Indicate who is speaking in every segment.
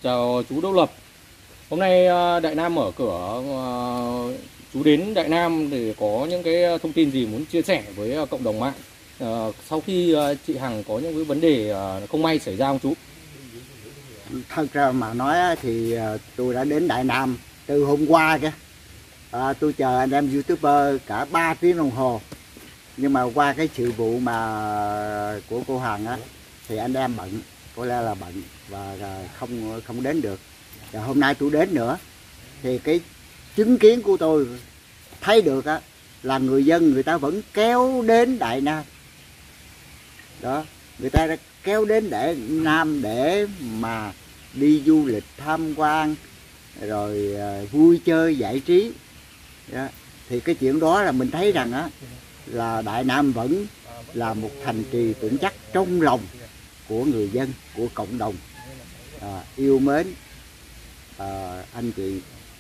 Speaker 1: Chào chú Đốc Lập. Hôm nay Đại Nam mở cửa, chú đến Đại Nam để có những cái thông tin gì muốn chia sẻ với cộng đồng mạng sau khi chị Hằng có những cái vấn đề không may xảy ra không chú?
Speaker 2: Thật ra mà nói thì tôi đã đến Đại Nam từ hôm qua kìa. Tôi chờ anh em YouTuber cả 3 tiếng đồng hồ. Nhưng mà qua cái sự vụ mà của cô Hằng á thì anh em bận, có lẽ là bận và không đến được. Và hôm nay tôi đến nữa thì cái chứng kiến của tôi thấy được á là người dân người ta vẫn kéo đến Đại Nam. Đó, người ta đã kéo đến Đại Nam để mà đi du lịch tham quan rồi vui chơi giải trí. Đó. Thì cái chuyện đó là mình thấy rằng á là Đại Nam vẫn là một thành trì vững chắc trong lòng của người dân, của cộng đồng yêu mến anh chị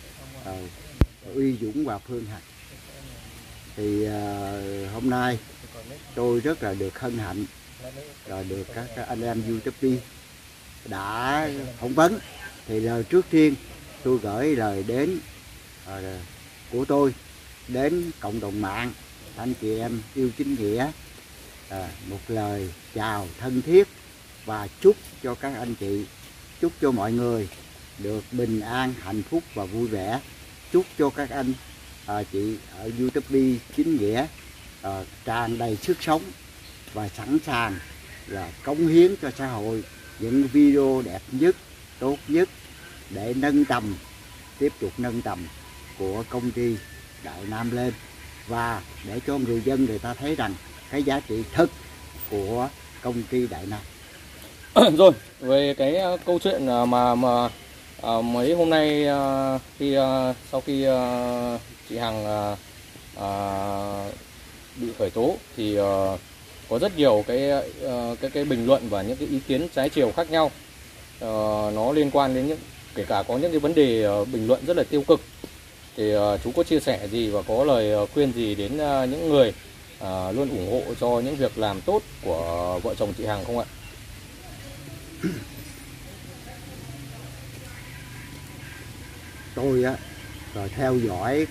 Speaker 2: Uy Dũng và Phương Hằng. Thì hôm nay tôi rất là được hân hạnh rồi được các anh em YouTube đã phỏng vấn. Thì lời trước tiên tôi gửi lời đến của tôi đến cộng đồng mạng, anh chị em yêu chính nghĩa, một lời chào thân thiết và chúc cho các anh chị, chúc cho mọi người được bình an, hạnh phúc và vui vẻ. Chúc cho các anh chị ở YouTube chính nghĩa tràn đầy sức sống và sẵn sàng là cống hiến cho xã hội những video đẹp nhất, tốt nhất để nâng tầm, tiếp tục nâng tầm của công ty Đại Nam lên, và để cho người dân người ta thấy rằng cái giá trị thực của công ty Đại Nam.
Speaker 1: Rồi, về cái câu chuyện mà mấy hôm nay khi sau khi chị Hằng bị khởi tố thì có rất nhiều cái bình luận và những cái ý kiến trái chiều khác nhau. Nó liên quan đến kể cả có những cái vấn đề bình luận rất là tiêu cực. Thì chú có chia sẻ gì và có lời khuyên gì đến những người luôn ủng hộ cho những việc làm tốt của vợ chồng chị Hằng không ạ?
Speaker 2: Tôi á rồi theo dõi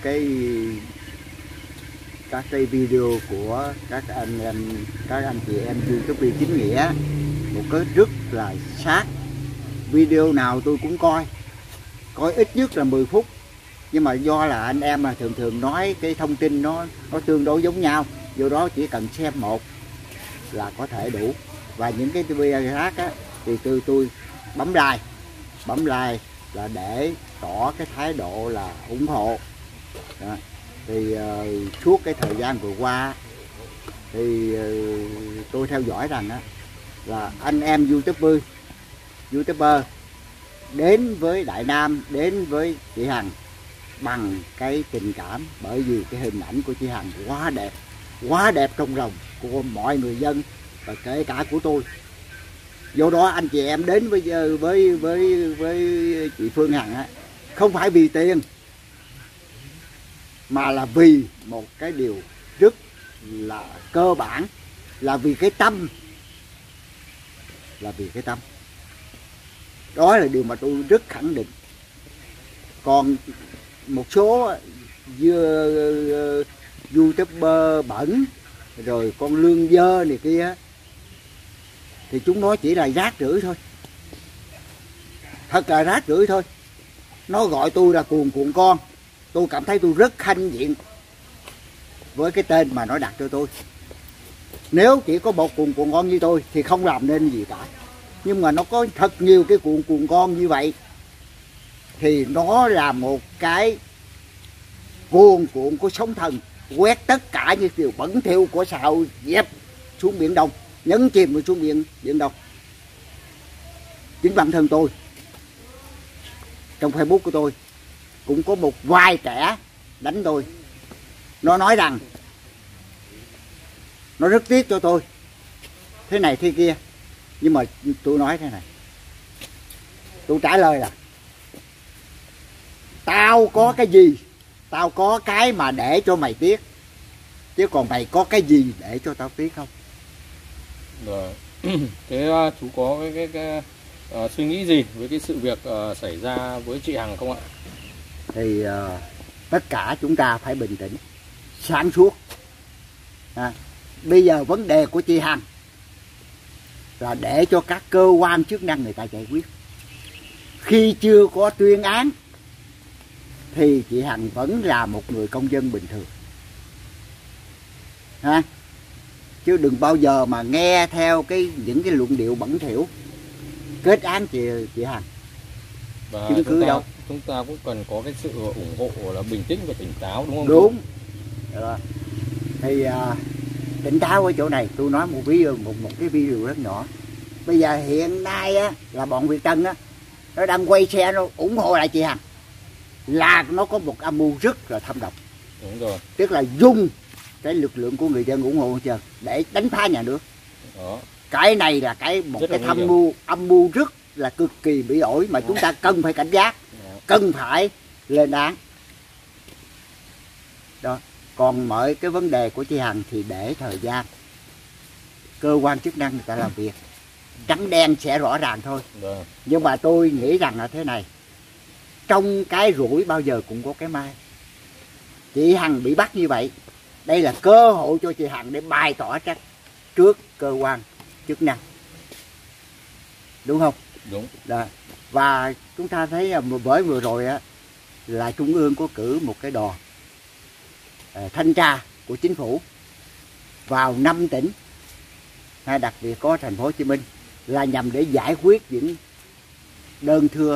Speaker 2: các cái video của các anh chị em YouTube chính nghĩa một cái rất là sát. Video nào tôi cũng coi ít nhất là 10 phút. Nhưng mà do là anh em mà thường nói cái thông tin nó tương đối giống nhau, do đó chỉ cần xem một là có thể đủ. Và những cái video khác á thì tôi bấm like là để tỏ cái thái độ là ủng hộ. Đó. Thì suốt cái thời gian vừa qua thì tôi theo dõi rằng á là anh em YouTuber đến với Đại Nam, đến với chị Hằng bằng cái tình cảm, bởi vì cái hình ảnh của chị Hằng quá đẹp trong lòng của mọi người dân và kể cả của tôi. Do đó anh chị em đến với chị Phương Hằng á không phải vì tiền, mà là vì một cái điều rất là cơ bản, là vì cái tâm. Đó là điều mà tôi rất khẳng định. Còn một số YouTuber bẩn rồi con lương dơ này kia thì chúng nó chỉ là rác rưởi thôi, thật là rác rưởi thôi. Nó gọi tôi là cuồng con, tôi cảm thấy tôi rất hãnh diện với cái tên mà nó đặt cho tôi. Nếu chỉ có một cuồng con như tôi thì không làm nên gì cả, nhưng mà nó có thật nhiều cái cuồng con như vậy thì nó là một cái cuồn cuộn của sóng thần, quét tất cả những điều bẩn thỉu của xã hội dẹp xuống biển Đông, nhấn chìm xuống biển Đông. Chính bản thân tôi trong Facebook của tôi cũng có một vài kẻ đánh tôi. Nó nói rằng nó rất tiếc cho tôi thế này thế kia, nhưng mà tôi nói thế này, tôi trả lời là tao có cái gì, tao có cái mà để cho mày tiếc, chứ còn mày có cái gì để cho tao tiếc không?
Speaker 1: Rồi. Thế chú có suy nghĩ gì với cái sự việc xảy ra với chị Hằng không ạ?
Speaker 2: Thì tất cả chúng ta phải bình tĩnh, sáng suốt. Bây giờ vấn đề của chị Hằng là để cho các cơ quan chức năng người ta giải quyết. Khi chưa có tuyên án thì chị Hằng vẫn là một người công dân bình thường. Chứ đừng bao giờ mà nghe theo những cái luận điệu bẩn thỉu kết án chị Hằng.
Speaker 1: Và
Speaker 2: chứng cứ đâu.
Speaker 1: Chúng ta cũng cần có cái sự ủng hộ là bình tĩnh và tỉnh táo, đúng không?
Speaker 2: Đúng. Thì tỉnh táo ở chỗ này tôi nói một cái ví dụ rất nhỏ. Bây giờ hiện nay á, là bọn Việt Tân á, nó đang quay xe nó ủng hộ lại chị Hằng, là nó có một âm mưu rất là thâm độc.
Speaker 1: Đúng rồi.
Speaker 2: Tức là dùng cái lực lượng của người dân ủng hộ chưa để đánh phá nhà nước.
Speaker 1: Đó.
Speaker 2: Cái này là một cái âm mưu rất là cực kỳ bị ổi mà chúng ta cần phải cảnh giác, cần phải lên án. Đó. Còn mọi cái vấn đề của chị Hằng thì để thời gian cơ quan chức năng người ta làm việc, trắng đen sẽ rõ ràng thôi. Nhưng mà tôi nghĩ rằng là thế này, trong cái rủi bao giờ cũng có cái mai. Chị Hằng bị bắt như vậy, đây là cơ hội cho chị Hằng để bày tỏ trách trước cơ quan chức năng, đúng không?
Speaker 1: Đúng.
Speaker 2: Đó. Và chúng ta thấy bởi vừa rồi á, là Trung ương có cử một cái đoàn thanh tra của chính phủ vào 5 tỉnh, đặc biệt có thành phố Hồ Chí Minh, là nhằm để giải quyết những đơn thưa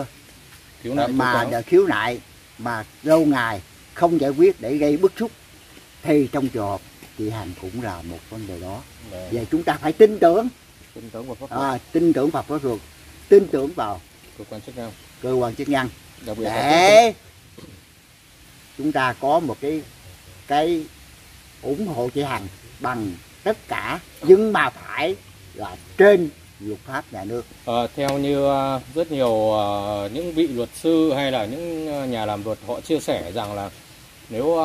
Speaker 2: khiếu nại mà lâu ngày không giải quyết để gây bức xúc. Thì trong trường hợp chị Hằng cũng là một vấn đề đó. Vậy chúng ta phải tin tưởng vào pháp luật, tin tưởng vào pháp luật, tin tưởng vào cơ quan chức năng để chúng ta có một cái ủng hộ chị Hằng bằng tất cả, nhưng mà phải là trên luật pháp nhà nước.
Speaker 1: Theo như rất nhiều những vị luật sư hay là những nhà làm luật họ chia sẻ rằng là nếu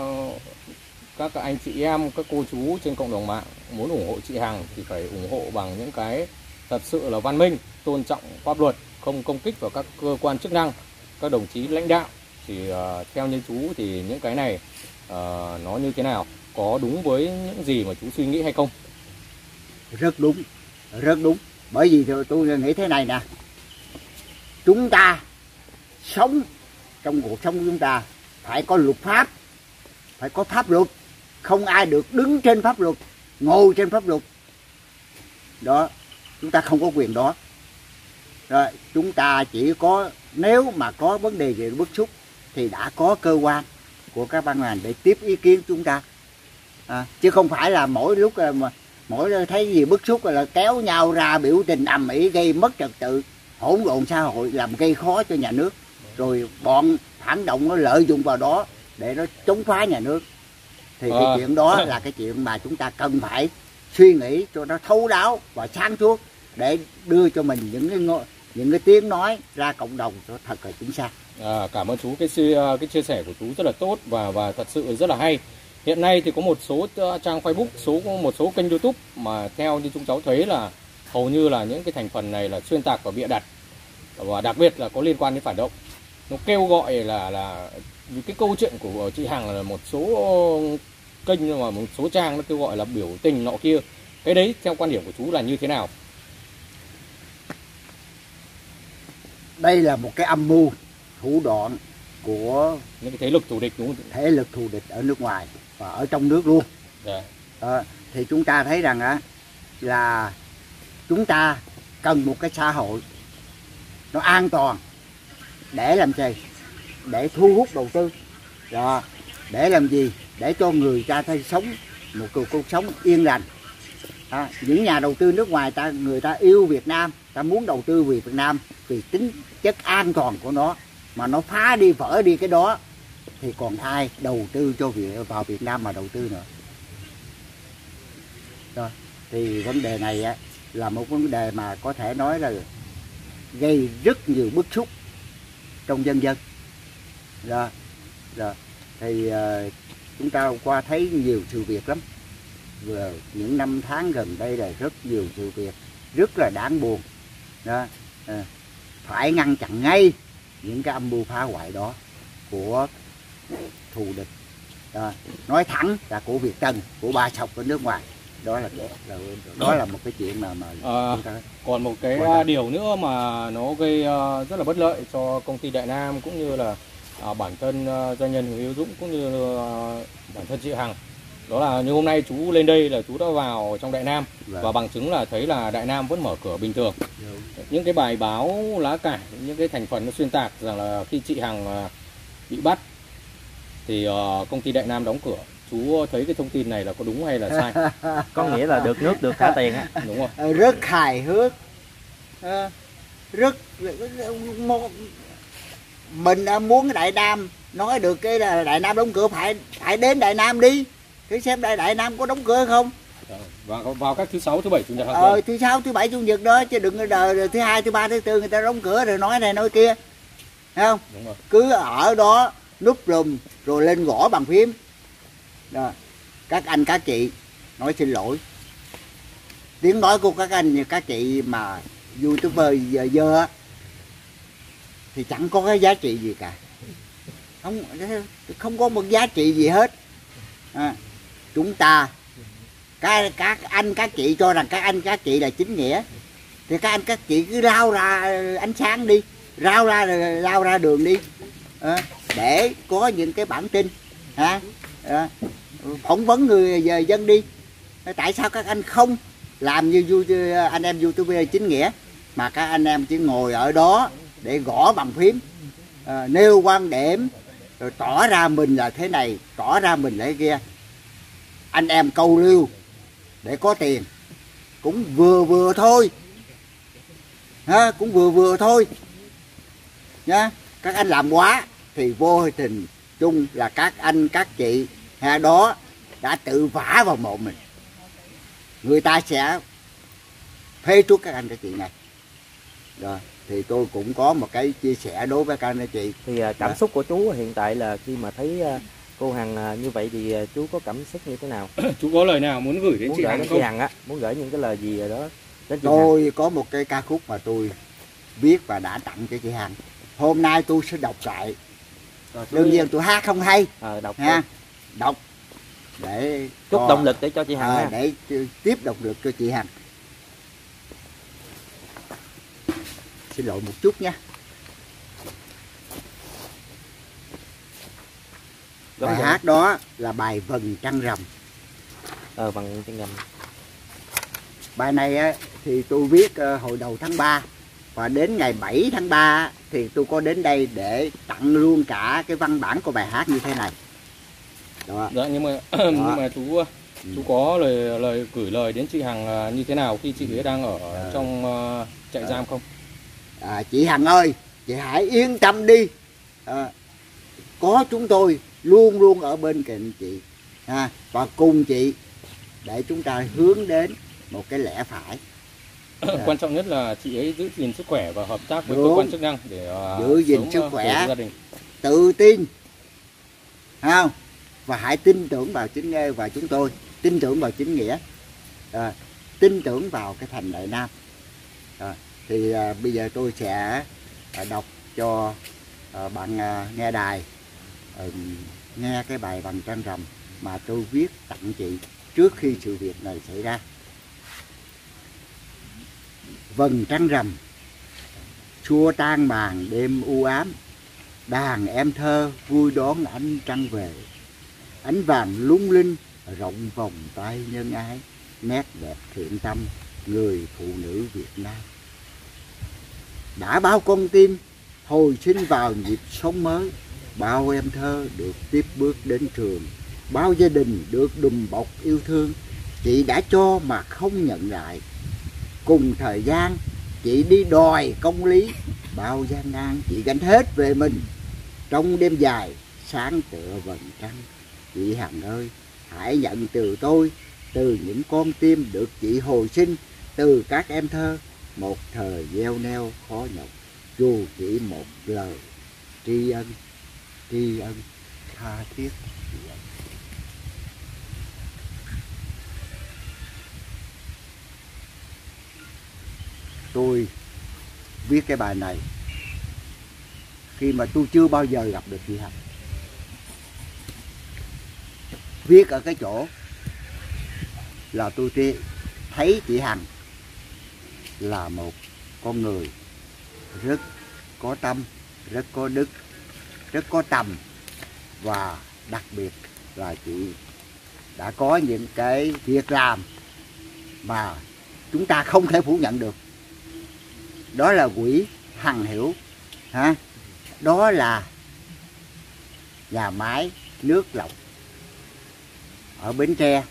Speaker 1: các anh chị em, các cô chú trên cộng đồng mạng muốn ủng hộ chị Hằng thì phải ủng hộ bằng những cái thật sự là văn minh, tôn trọng pháp luật, không công kích vào các cơ quan chức năng, các đồng chí lãnh đạo. Thì theo như chú thì những cái này nó như thế nào? Có đúng với những gì mà chú suy nghĩ hay không?
Speaker 2: Rất đúng, rất đúng. Bởi vì tôi nghĩ thế này nè, chúng ta sống trong cuộc sống của chúng ta phải có luật pháp, phải có pháp luật. Không ai được đứng trên pháp luật, ngồi trên pháp luật. Đó, chúng ta không có quyền đó. Rồi, chúng ta chỉ có, nếu mà có vấn đề gì bức xúc thì đã có cơ quan của các ban ngành để tiếp ý kiến chúng ta. Chứ không phải là mỗi lúc mà mỗi thấy gì bức xúc là kéo nhau ra biểu tình ầm ĩ, gây mất trật tự, hỗn độn xã hội, làm gây khó cho nhà nước. Rồi bọn phản động nó lợi dụng vào đó để nó chống phá nhà nước. Thì cái chuyện đó là cái chuyện mà chúng ta cần phải suy nghĩ cho nó thấu đáo và sáng suốt để đưa cho mình những cái tiếng nói ra cộng đồng cho thật là chính xác.
Speaker 1: Cảm ơn chú, cái chia sẻ của chú rất là tốt và thật sự rất là hay. Hiện nay thì có một số trang Facebook, một số kênh YouTube mà theo như chúng cháu thấy là hầu như là những cái thành phần này là xuyên tạc và bịa đặt, và đặc biệt là có liên quan đến phản động. Nó kêu gọi là cái câu chuyện của chị Hằng là một số kênh, nhưng mà một số trang nó kêu gọi là biểu tình nọ kia. Cái đấy theo quan điểm của chú là như thế nào?
Speaker 2: Đây là một cái âm mưu thủ đoạn của
Speaker 1: những cái thế lực thù địch, đúng không?
Speaker 2: Thế lực thù địch ở nước ngoài và ở trong nước luôn. Thì chúng ta thấy rằng là chúng ta cần một cái xã hội nó an toàn để làm gì? Để thu hút đầu tư. Để làm gì? Để cho người ta thấy sống một cuộc sống yên lành. Những nhà đầu tư nước ngoài người ta yêu Việt Nam, ta muốn đầu tư về Việt Nam vì tính chất an toàn của nó, mà nó phá đi vỡ đi cái đó thì còn ai đầu tư vào Việt Nam mà đầu tư nữa. Rồi, thì vấn đề này là một vấn đề mà có thể nói là gây rất nhiều bức xúc trong dân dân. Rồi, thì chúng ta qua thấy nhiều sự việc lắm. Vừa những năm tháng gần đây là rất nhiều sự việc rất là đáng buồn. Đó. phải ngăn chặn ngay những cái âm mưu phá hoại đó của thù địch. Nói thẳng là của Việt Tân, của ba sọc ở nước ngoài. Đó là một cái chuyện mà
Speaker 1: còn một cái điều nữa mà nó gây rất là bất lợi cho công ty Đại Nam cũng như là bản thân doanh nhân Huỳnh Uy Dũng cũng như bản thân chị Hằng. Đó là như hôm nay chú lên đây là chú đã vào trong Đại Nam và bằng chứng là thấy là Đại Nam vẫn mở cửa bình thường. Những cái bài báo lá cải, những cái thành phần nó xuyên tạc rằng là khi chị Hằng bị bắt thì công ty Đại Nam đóng cửa. Chú thấy cái thông tin này là có đúng hay là sai?
Speaker 3: Có nghĩa là được nước được trả tiền á.
Speaker 1: Đúng rồi.
Speaker 2: Rất hài hước. Rất mình muốn Đại Nam nói được cái là Đại Nam đóng cửa, phải đến Đại Nam đi. Thử xem Đại Nam có đóng cửa không?
Speaker 1: Vào các thứ sáu, thứ bảy, chủ nhật hàng tuần.
Speaker 2: Thứ sáu, thứ bảy, chủ nhật đó, chứ đừng đợi thứ hai, thứ ba, thứ tư người ta đóng cửa rồi nói này nói kia. Thấy không?
Speaker 1: Đúng rồi.
Speaker 2: Cứ ở đó núp lùm rồi lên gõ bàn phím. Đó. Các anh các chị nói xin lỗi. Tiếng nói của các anh các chị mà YouTuber giờ thì chẳng có cái giá trị gì cả. Không có một giá trị gì hết. Chúng ta các anh các chị cho rằng các anh các chị là chính nghĩa thì các anh các chị cứ lao ra ánh sáng đi, lao ra đường đi, để có những cái bản tin, phỏng vấn người dân đi. Tại sao các anh không làm như anh em YouTuber chính nghĩa mà các anh em chỉ ngồi ở đó để gõ bằng phím, nêu quan điểm rồi tỏ ra mình là thế này, tỏ ra mình là thế kia. Anh em câu lưu để có tiền cũng vừa thôi, cũng vừa thôi nhá. Các anh làm quá thì vô tình chung là các anh các chị đó đã tự vả vào mộ mình. Người ta sẽ phê truất các anh các chị này. Rồi thì tôi cũng có một cái chia sẻ đối với các anh các chị.
Speaker 3: Thì cảm xúc của chú hiện tại là khi mà thấy cô Hằng như vậy thì chú có cảm xúc như thế nào?
Speaker 1: Chú có lời nào muốn gửi đến chị Hằng không?
Speaker 3: Chị Hằng á, muốn gửi những cái lời gì đó đến chị
Speaker 2: Tôi
Speaker 3: Hằng?
Speaker 2: có một cái ca khúc mà tôi viết và đã tặng cho chị Hằng. Hôm nay tôi sẽ đọc lại. Đương nhiên tôi hát không hay.
Speaker 3: Đọc
Speaker 2: ha. Đọc để
Speaker 3: chút động lực để cho chị Hằng
Speaker 2: để tiếp động lực cho chị Hằng. Xin lỗi một chút nha. Bài hát đó là bài Vầng Trăng Rằm.
Speaker 3: Vầng Trăng Rằm.
Speaker 2: Bài này thì tôi viết hồi đầu tháng 3 và đến ngày 7 tháng 3 thì tôi có đến đây để tặng luôn cả cái văn bản của bài hát như thế này. Đó.
Speaker 1: Dạ, nhưng mà chú có lời gửi lời đến chị Hằng như thế nào khi chị ấy đang ở trong trại giam không?
Speaker 2: Chị Hằng ơi, chị hãy yên tâm đi. Có chúng tôi luôn luôn ở bên cạnh chị và cùng chị để chúng ta hướng đến một cái lẽ phải.
Speaker 1: Quan trọng nhất là chị ấy giữ gìn sức khỏe và hợp tác với cơ quan chức năng để
Speaker 2: giữ gìn sức khỏe, tự tin, không? Và hãy tin tưởng vào và chúng tôi tin tưởng vào chính nghĩa, tin tưởng vào cái thành Đại Nam. Thì bây giờ tôi sẽ đọc cho bạn nghe đài nghe cái bài Vầng Trăng Rằm mà tôi viết tặng chị trước khi sự việc này xảy ra. Vầng trăng rằm xua tan màn đêm u ám, đàn em thơ vui đón ánh trăng về. Ánh vàng lung linh rộng vòng tay nhân ái, nét đẹp thiện tâm người phụ nữ Việt Nam. Đã bao con tim hồi sinh vào nhịp sống mới, bao em thơ được tiếp bước đến trường, bao gia đình được đùm bọc yêu thương. Chị đã cho mà không nhận lại, cùng thời gian chị đi đòi công lý, bao gian nan chị gánh hết về mình. Trong đêm dài sáng tựa vầng trăng, chị Hằng ơi hãy nhận từ tôi, từ những con tim được chị hồi sinh, từ các em thơ một thời gieo neo khó nhọc, dù chỉ một lời tri ân tha thiết. Tôi viết cái bài này khi mà tôi chưa bao giờ gặp được chị Hằng. Viết ở cái chỗ là tôi thấy chị Hằng là một con người rất có tâm, rất có đức, rất có tầm, và đặc biệt là chị đã có những cái việc làm mà chúng ta không thể phủ nhận được. Đó là quỹ Hằng Hiểu, đó là nhà máy nước lọc ở Bến Tre,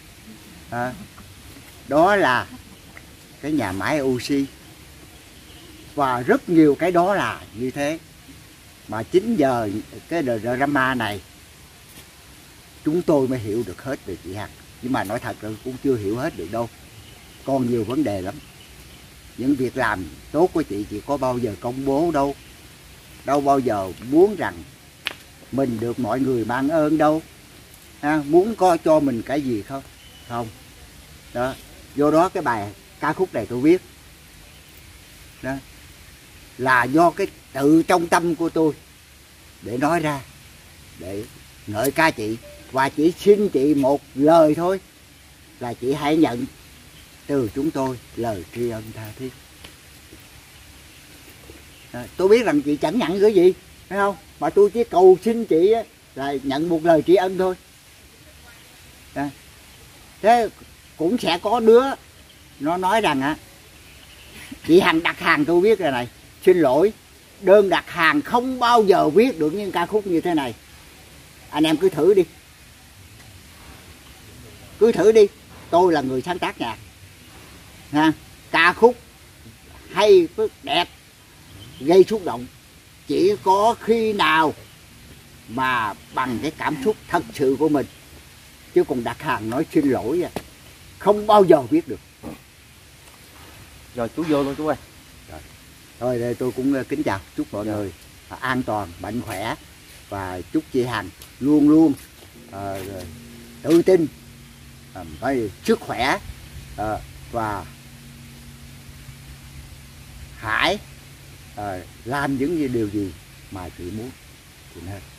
Speaker 2: đó là cái nhà máy oxy, và rất nhiều cái đó là như thế. Mà chính giờ cái drama này chúng tôi mới hiểu được hết về chị Hằng. Nhưng mà nói thật là cũng chưa hiểu hết được đâu, còn nhiều vấn đề lắm. Những việc làm tốt của chị có bao giờ công bố đâu, đâu bao giờ muốn rằng mình được mọi người mang ơn đâu, muốn có cho mình cái gì không, không. Đó, do đó cái bài ca khúc này tôi viết đó là do cái tự trong tâm của tôi để nói ra, để ngợi ca chị. Và chỉ xin chị một lời thôi, là chị hãy nhận từ chúng tôi lời tri ân tha thiết. Tôi biết rằng chị chẳng nhận cái gì, phải không, mà tôi chỉ cầu xin chị là nhận một lời tri ân thôi. Thế cũng sẽ có đứa nó nói rằng chị Hằng đặt hàng tôi viết rồi này, xin lỗi, đơn đặt hàng không bao giờ viết được những ca khúc như thế này. Anh em cứ thử đi, cứ thử đi. Tôi là người sáng tác nhạc, ca khúc hay, đẹp, gây xúc động, chỉ có khi nào mà bằng cái cảm xúc thật sự của mình. Chứ còn đặt hàng nói xin lỗi không bao giờ viết được.
Speaker 3: Rồi chú vô luôn chú ơi.
Speaker 2: Thôi đây tôi cũng kính chào, chúc mọi người an toàn, mạnh khỏe, và chúc chị Hằng luôn luôn tự tin, sức khỏe, và hãy làm những điều gì mà chị muốn.